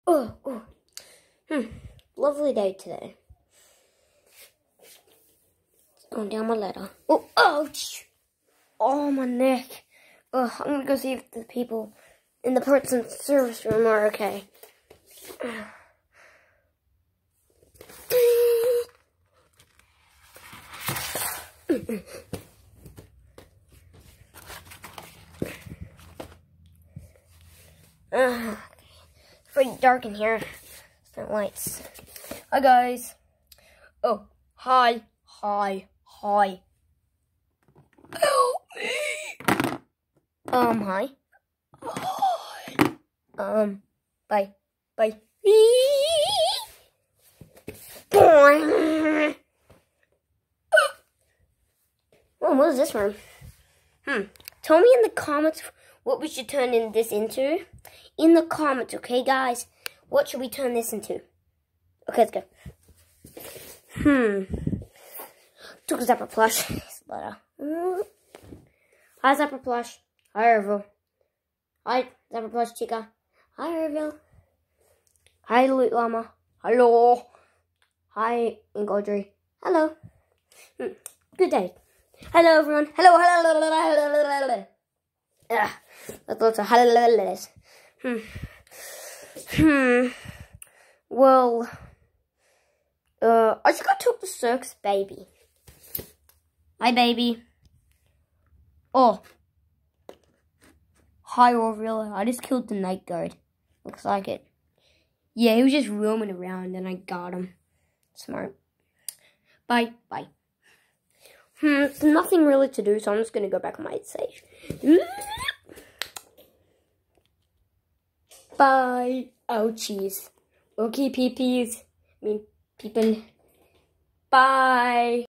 Oh. Lovely day today. Going down my ladder. Oh, ouch! Oh, my neck. I'm gonna go see if the people in the person service room are okay. It's pretty dark in here. There's no lights. Hi, guys. Oh, hi. Help me. Hi. Bye. Oh, what is this room? Tell me in the comments what we should turn this into. In the comments, okay, guys? What should we turn this into? Okay, let's go. Took a Zapper plush. Hi, Zapper plush. Hi, Ervil. Hi, Zapper plush chica. Hi, Ervil. Hi, Loot Llama. Hello. Hi, Ingoldry. Hello. Good day. Hello, everyone. Hello. That's lots of hellos. Well, I just got to talk to Circus Baby. Hi, baby. Oh. Hi, Orville. I just killed the night guard. Looks like it. Yeah, he was just roaming around and I got him. Smart. Bye. There's nothing really to do, so I'm just going to go back on my stage. Bye. Ouchies. Okay, peepees. People. Bye.